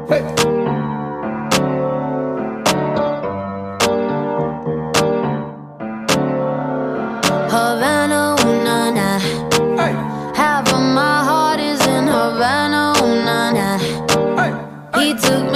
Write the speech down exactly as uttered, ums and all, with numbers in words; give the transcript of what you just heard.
Hey. Havana, ooh, nah, nah. Hey. Half of my heart is in Havana, ooh, nah, nah. Hey. He took